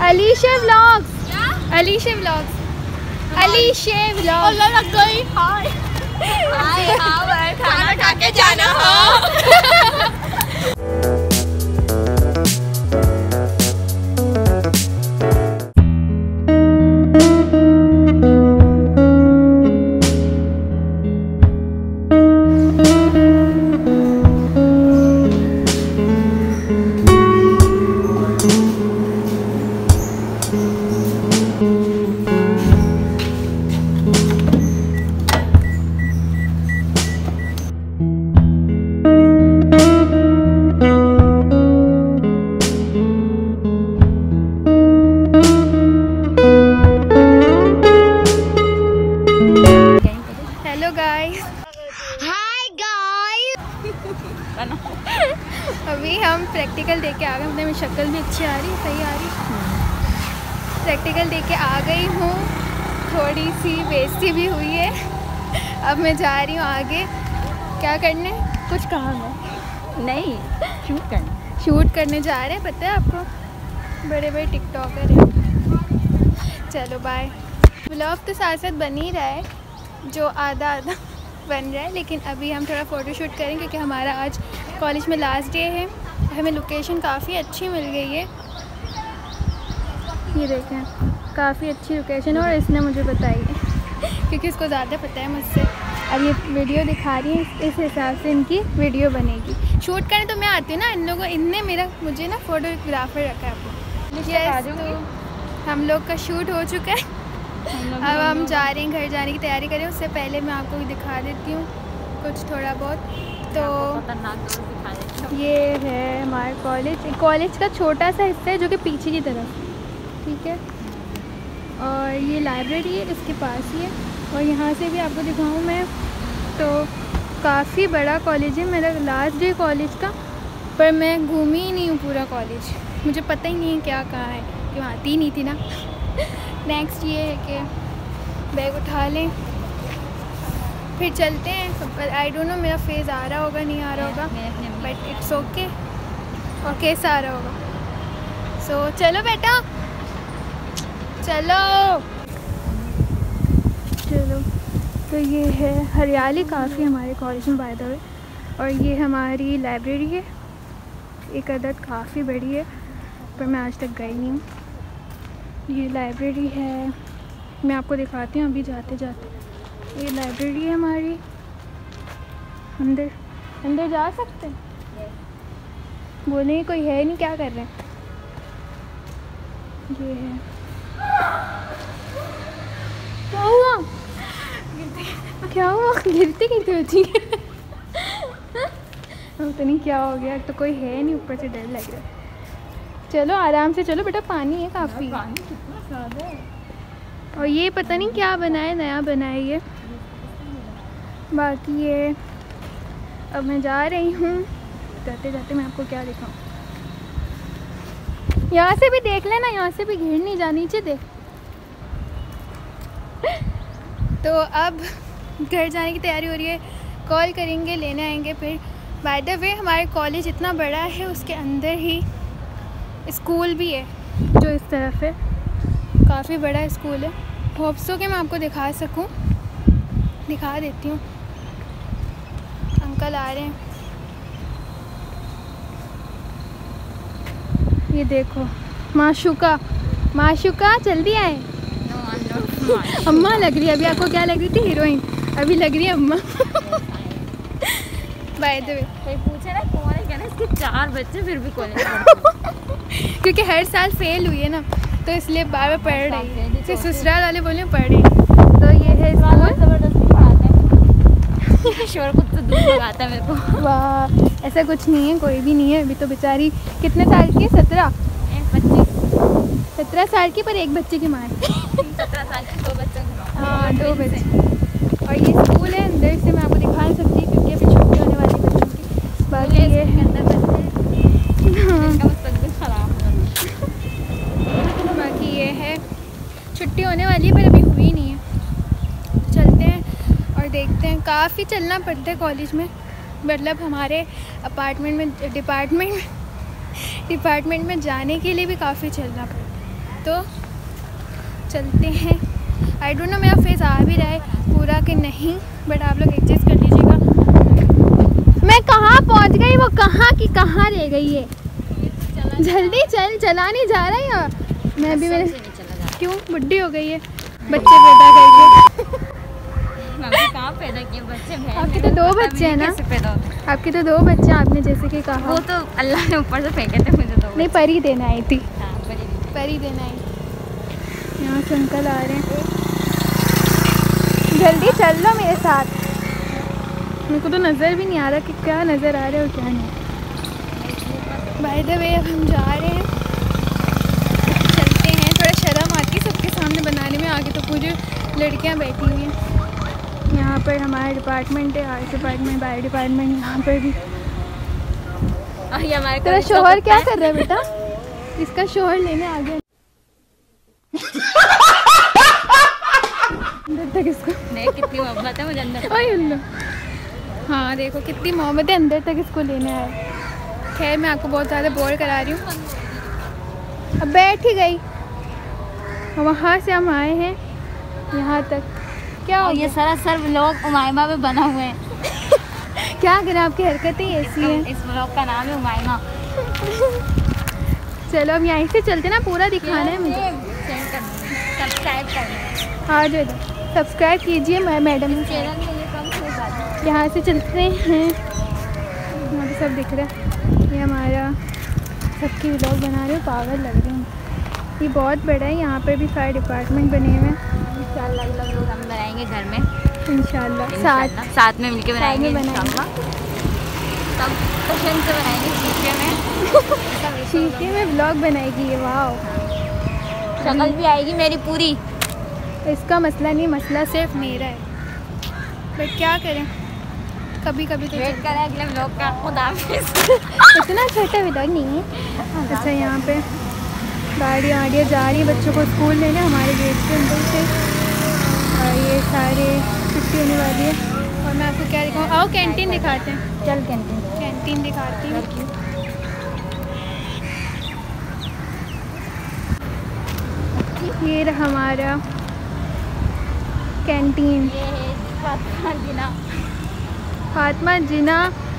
Alisha vlogs, Alisha vlogs, Alisha vlogs. लग गई हाय हाय हाय, खाना खा के जाना हो। अभी हम प्रैक्टिकल दे के आ गए, मतलब मेरी शक्ल भी अच्छी आ रही, सही आ रही। प्रैक्टिकल दे के आ गई हूँ, थोड़ी सी बेइज्जती भी हुई है। अब मैं जा रही हूँ आगे। क्या करने? कुछ काम है? नहीं, शूट करने जा रहे हैं, पता है आपको? बड़े बड़े टिकटॉकर हैं। चलो बाय। व्लॉग तो साथ साथ बन ही रहा है, जो आधा आधा बन रहा है, लेकिन अभी हम थोड़ा फ़ोटोशूट करें क्योंकि हमारा आज कॉलेज में लास्ट डे है। हमें लोकेशन काफ़ी अच्छी मिल गई है, ये देखें, काफ़ी अच्छी लोकेशन, और इसने मुझे बताई है क्योंकि इसको ज़्यादा पता है मुझसे। अब ये वीडियो दिखा रही है, इस हिसाब से इनकी वीडियो बनेगी। शूट करने तो मैं आती हूँ ना, इन लोगों मुझे ना फ़ोटोग्राफ़र रखा है आपको। तो हम लोग का शूट हो चुका है, अब हम जा रहे हैं, घर जाने की तैयारी करें। उससे पहले मैं आपको भी दिखा देती हूँ कुछ थोड़ा बहुत। तो ये है हमारा कॉलेज का छोटा सा हिस्सा है जो कि पीछे की तरफ, ठीक है। और ये लाइब्रेरी है, इसके पास ही है। और यहाँ से भी आपको दिखाऊँ मैं, तो काफ़ी बड़ा कॉलेज है। मेरा लास्ट डे कॉलेज का, पर मैं घूमी ही नहीं हूँ पूरा कॉलेज, मुझे पता ही नहीं है क्या कहाँ है, क्यों आती ही नहीं थी ना। नेक्स्ट ये है कि बैग उठा लें, फिर चलते हैं। आई डोंट नो मेरा फेस आ रहा होगा नहीं आ रहा होगा, बट इट्स ओके। और कैसा आ रहा होगा। सो चलो बेटा, चलो चलो। तो ये है हरियाली काफ़ी हमारे कॉलेज में बाय द वे। और ये हमारी लाइब्रेरी है, एक अदद काफ़ी बड़ी है, पर मैं आज तक गई नहीं हूँ। ये लाइब्रेरी है, मैं आपको दिखाती हूँ अभी जाते जाते। ये लाइब्रेरी है हमारी, अंदर जा सकते हैं? बोले कोई है नहीं, क्या कर रहे हैं? ये है। क्या हुआ? क्या हुआ? गिरती कैसे होती है? तो नहीं क्या हो गया, तो कोई है नहीं, ऊपर से डर लग रहा है। चलो आराम से चलो बेटा, पानी है काफ़ी। पानी कितना ज़्यादा है। और ये पता नहीं क्या बना है, नया बना है ये। बाकी ये अब मैं जा रही हूँ, जाते जाते मैं आपको क्या दिखाऊँ। यहाँ से भी देख लेना, यहाँ से भी घिर नहीं जा, नीचे देख। तो अब घर जाने की तैयारी हो रही है, कॉल करेंगे, लेने आएंगे फिर। बाय द वे हमारे कॉलेज इतना बड़ा है, उसके अंदर ही स्कूल भी है जो इस तरफ है, काफ़ी बड़ा स्कूल है। होप सो कि मैं आपको दिखा सकूं, दिखा देती हूँ। अंकल आ रहे हैं, ये देखो। माशुका जल्दी आए। अम्मा लग रही है अभी, आपको क्या लग रही थी? हीरोइन। अभी लग रही है अम्मा। बाय द वे कोई पूछे ना कौन है, कहना इसके 4 बच्चे फिर भी कॉलेज क्योंकि हर साल फेल हुई है ना, तो इसलिए बार बार पढ़ रही है। सिर्फ ससुराल वाले बोले पढ़ रही। तो ये है ज़बरदस्ती पढ़ाते हैं। शोर को तो दूर लगाता है मेरे को। वाह, ऐसा कुछ नहीं है, कोई भी नहीं है। अभी तो बेचारी कितने साल की है? 17 साल की, पर एक बच्चे की माँ है। 17 साल की 2 बच्चे। हाँ, 2 बच्चे। और ये स्कूल है, अंदर से मैं आपको दिखा नहीं सकती क्योंकि अभी छुट्टी होने वाली है बच्चों की। बाकी ये है बाकी ये है, छुट्टी होने वाली है पर अभी हुई नहीं है। चलते हैं और देखते हैं। काफ़ी चलना पड़ता है कॉलेज में, मतलब हमारे डिपार्टमेंट में जाने के लिए भी काफ़ी चलना पड़ता है। तो चलते हैं। आई डोंट नो मेरा फेस आ भी रहा है पूरा कि नहीं, बट आप लोग एडजस्ट कर लीजिएगा। मैं कहाँ पहुँच गई, वो कहाँ की कहाँ रह गई है। जल्दी चल, चला नहीं जा रहा है यार। मैं भी मेरे क्यों बुढ़ी हो गई है बच्चे पैदा करके। कहाँ पैदा किए बच्चे? आपके तो 2 बच्चे हैं ना? आपके तो 2 बच्चे, आपने जैसे कि कहा। वो तो अल्लाह ने ऊपर से फेंके थे मुझे तो। नहीं, परी देना आई थी। हाँ, परी देना आई। यहाँ से अंकल आ रहे हैं। जल्दी चल लो मेरे साथ। मेरे को तो नज़र भी नहीं आ रहा कि क्या नज़र आ रहा है और क्या नहीं। बाय द वे अब हम जा रहे हैं, चलते हैं। थोड़ा शर्म आती है सबके सामने बनाने में, आगे तो पूरी लड़कियां बैठी हुई हैं। यहाँ पर हमारा डिपार्टमेंट है, आर्ट्स डिपार्टमेंट, बायो डिपार्टमेंट। यहाँ पर भी तेरा शोहर क्या कर रहा है बेटा? इसका शोहर लेने आ गया। अंदर तक इसको कितनी मोहब्बत है मुझे अंदर। हाँ देखो कितनी मोहब्बत है, अंदर तक इसको लेने आए। खैर मैं आपको बहुत ज़्यादा बोर करा रही हूँ। अब बैठ ही गई। वहाँ से हम आए हैं यहाँ तक। क्या हो ये सरासर व्लॉग उमाइमा में बना हुए हैं। क्या करें, आपकी हरकतें ऐसी हैं। इस व्लॉग का नाम है उमाइमा। चलो अब यहीं से चलते ना, पूरा दिखाना है मुझे। सब्सक्राइब करना। हाँ जो सब्सक्राइब कीजिए मैडम चैनल में ये कम हो जाता है। यहाँ से चलते हैं। यहाँ पे सब दिख रहा है। ये हमारा सबकी व्लॉग बना रहे हो, पागल लग रहे हैं। ये बहुत बड़ा है, यहाँ पर भी फायर डिपार्टमेंट बने हुए हैं। इंशाल्लाह लोग हम बनाएंगे घर में इंशाल्लाह। साथ में मिलके बनाएंगे इंशाल्लाह। सब पसंद से बनाएंगे शीशे में। शीशे में व्लॉग बनाएगी ये, वाह। शक्ल भी आएगी मेरी पूरी। इसका मसला नहीं, मसला सिर्फ मेरा है, बट क्या करें, कभी कभी तो वेट करें अगले व्लॉग का। खुदा हाफिज़। इतना छोटा व्लॉग नहीं है। अच्छा यहाँ पे गाड़ियाँ जा रही हैं बच्चों को स्कूल लेने हमारे गेट के अंदर से। और ये सारे छुट्टी होने वाली है। और मैं आपको क्या दिखाऊँ, आओ कैंटीन दिखाते हैं। चल कैंटीन दिखाती हूँ। ये रहा हमारा कैंटीन। ये है फातिमा जिना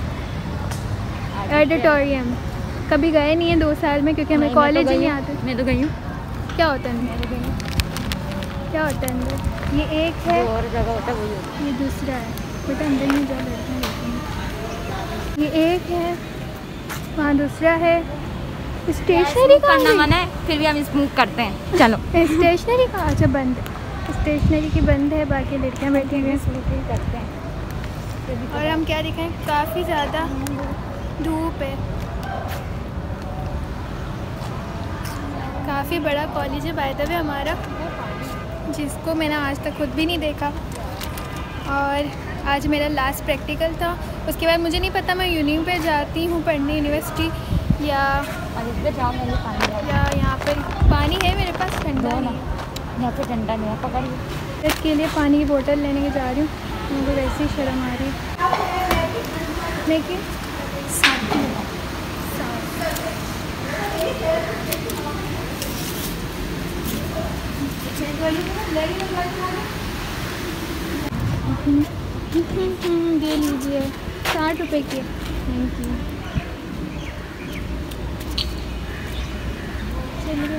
एडिटोरियम। कभी गए नहीं है 2 साल में, क्योंकि हमें कॉलेज ही नहीं आते। मैं तो गई हूँ। क्या होता है अंदर? क्या होता है अंदर? ये एक है और जगह होता है वही। ये दूसरा है बेटा, अंदर में जा बैठते हैं। ये एक है, वहाँ दूसरा है। स्टेशनरी का करना मना है, फिर भी हम स्मूक करते हैं। चलो स्टेशनरी का अच्छा बंद है। स्टेशनरी की बंद है, बाकी लड़कियाँ बैठी हुई स्मूकिंग करते हैं। और हम क्या दिखाएं, काफ़ी ज़्यादा धूप है। काफ़ी बड़ा कॉलेज है बाय द वे हमारा, जिसको मैंने आज तक खुद भी नहीं देखा। और आज मेरा लास्ट प्रैक्टिकल था। उसके बाद मुझे नहीं पता मैं यूनिवर्सिटी पे जाती हूँ पढ़ने, यूनिवर्सिटी या यहाँ पर पानी है मेरे पास, ठंडा नहीं है। यहाँ पे ठंडा नहीं है, पकड़िए। इसके लिए पानी की बोतल लेने के जा रही हूँ, मुझे वैसे ही शर्म आ रही है। लेकिन दे लीजिए, 60 रुपये की। Thank you. चलिए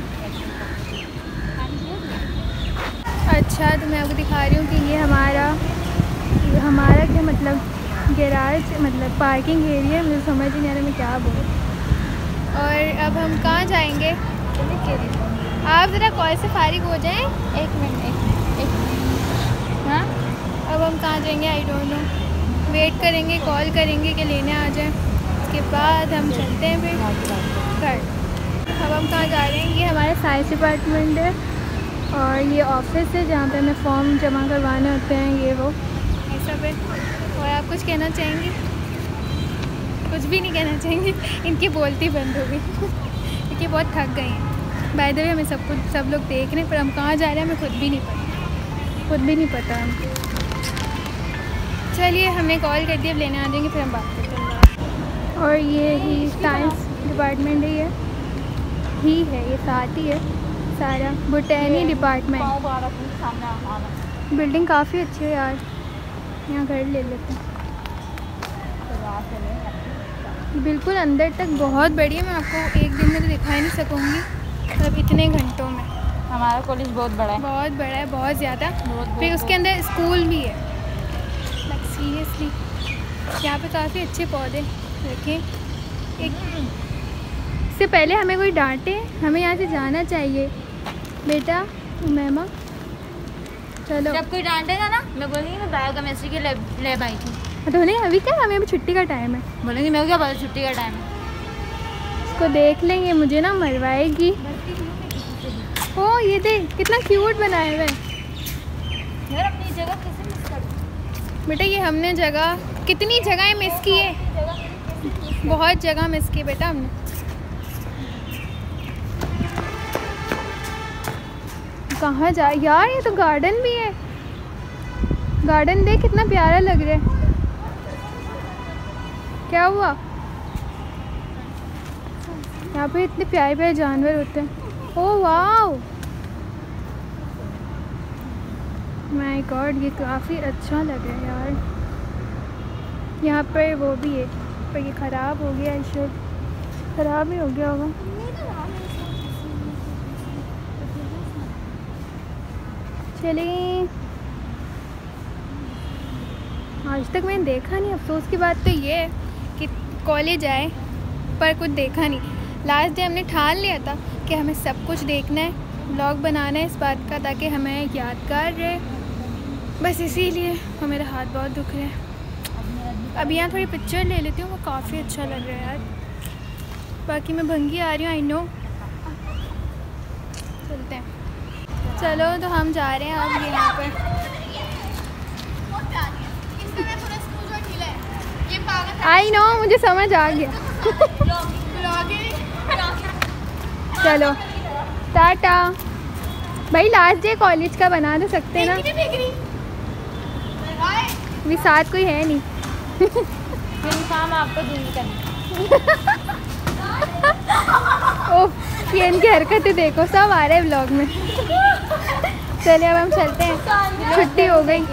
अच्छा, तो मैं आपको दिखा रही हूँ कि ये हमारा क्या मतलब गैराज, मतलब पार्किंग एरिया। मुझे समझ ही नहीं आ रहा मैं क्या बोलूँ। और अब हम कहाँ जाएंगे? आप ज़रा कॉल से फारिग हो जाएं। एक मिनट। हाँ, अब हम कहाँ जाएंगे आई डोंट नो। वेट करेंगे, कॉल करेंगे कि लेने आ जाएं। उसके बाद हम चलते हैं फिर घर। अब हम कहाँ जा रहे हैं? ये हमारा साइंस डिपार्टमेंट है और ये ऑफिस है जहाँ पे हमें फॉर्म जमा करवाने होते हैं, ये वो ये सब है। और आप कुछ कहना चाहेंगी? कुछ भी नहीं कहना चाहेंगे। इनकी बोलती बंद हो गई क्योंकि बहुत थक गई हैं। बाय द वे हमें सब लोग देख रहे हैं, पर हम कहाँ जा रहे हैं हमें खुद भी नहीं पता हम। चलिए हमने कॉल कर दिया, अब लेने आ जाएंगे, फिर हम बात करते हैं। और ये ही साइंस डिपार्टमेंट है, ये साथ ही है। सारा बोटैनी डिपार्टमेंट। बिल्डिंग काफ़ी अच्छी है यार, यहाँ घर ले लेते हैं। बिल्कुल अंदर तक बहुत बड़ी है, मैं आपको एक दिन में तो दिखा ही नहीं सकूँगी, मतलब इतने घंटों में। हमारा कॉलेज बहुत बड़ा है, बहुत बड़ा है, बहुत ज़्यादा। फिर उसके अंदर स्कूल भी है। लाइक सीरियसली यहाँ पे काफ़ी अच्छे पौधे रखे। एक इससे पहले हमें कोई डांटे, हमें यहाँ से जाना चाहिए बेटा। मैमा चलो, जब कोई डांटेगा ना मैं बोलूँगी मैं बायोकेमिस्ट्री की लैब आई थी। तो नहीं अभी क्या, हमें अभी छुट्टी का टाइम है। बोलेंगे मेरे को क्या पता छुट्टी का टाइम है। इसको देख लेंगे, मुझे ना मरवाएगी। ओ ये देख कितना क्यूट बनाया हुआ है यार, अपनी जगह कैसे मिस कर दूँ बेटा। ये हमने जगह, कितनी जगह मिस की है, बहुत जगह मिस की बेटा हमने। कहाँ जा यार, ये तो गार्डन भी है। गार्डन देख कितना प्यारा लग रहा है। क्या हुआ, यहाँ पे इतने प्यारे प्यारे जानवर होते हैं। ओह वाओ, माय गॉड, ये काफ़ी अच्छा लग रहा है यार। यहाँ पर वो भी है, पर ये ख़राब हो गया, शायद ख़राब ही हो गया होगा। चलिए, आज तक मैंने देखा नहीं। अफसोस की बात तो ये है कि कॉलेज आए पर कुछ देखा नहीं। लास्ट डे हमने ठान लिया था कि हमें सब कुछ देखना है, व्लॉग बनाना है इस बात का, ताकि हमें यादगार रहे। बस इसीलिए और मेरा हाथ बहुत दुख रहा है। अब यहाँ थोड़ी पिक्चर ले लेती हूँ, वो काफ़ी अच्छा लग रहा है यार। बाकी मैं भंगी आ रही हूँ, आई नो। चलते हैं, चलो तो हम जा रहे हैं अब यहाँ पर। आई नो, मुझे समझ आ गया। चलो टाटा। भाई लास्ट डे कॉलेज का बना तो सकते ना, अभी साथ कोई है नहीं। काम आपको दूंगी करनी। ओह, ये इनकी हरकतें देखो, सब आ रहे हैं व्लॉग में। चलिए अब हम चलते हैं, छुट्टी हो गई।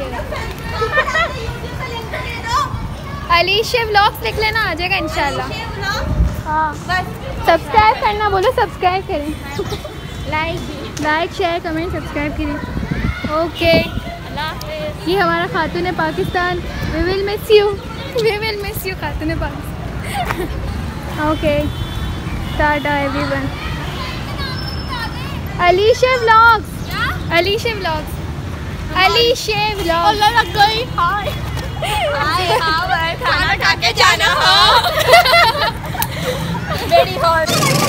अलीशा व्लॉग्स लिख लेना, आ जाएगा इंशाल्लाह। हाँ, सब्सक्राइब करना बोलो, सब्सक्राइब करें। लाइक शेयर कमेंट सब्सक्राइब करें। ओके, ये हमारा खातून है Pakistan. We will miss you, we will miss you खातून है Pakistan. Okay, tata everyone. Alisha vlogs, Alisha vlogs, Alisha vlogs. लग गई। हाय हाय, खाना खा के जाना हो। Very hot.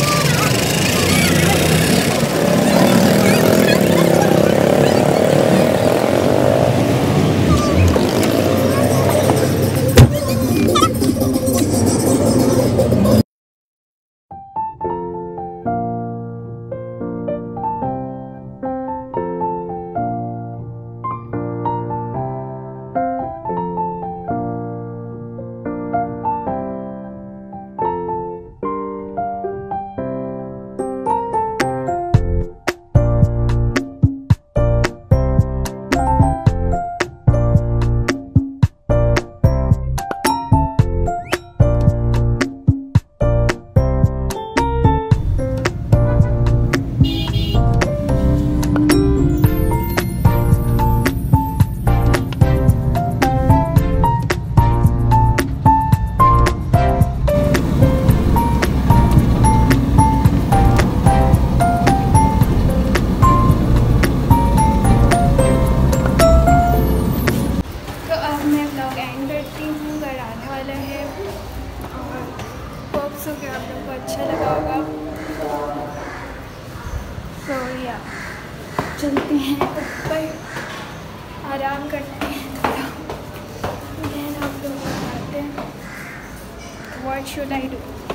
चलते हैं ऊपर, आराम करते हैं थोड़ा, देन हम लोग बनाते हैं। What should I do?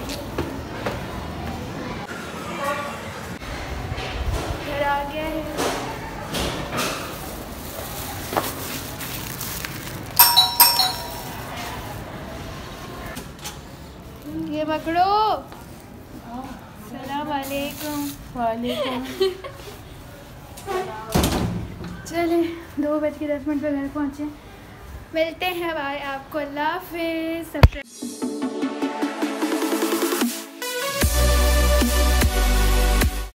घर आ गया है। ये पकड़ो। सलाम अलैकुम। वालेकुम। चले 2:10 पे घर पहुँचे। मिलते हैं भाई आपको। अल्लाह हाफिज़।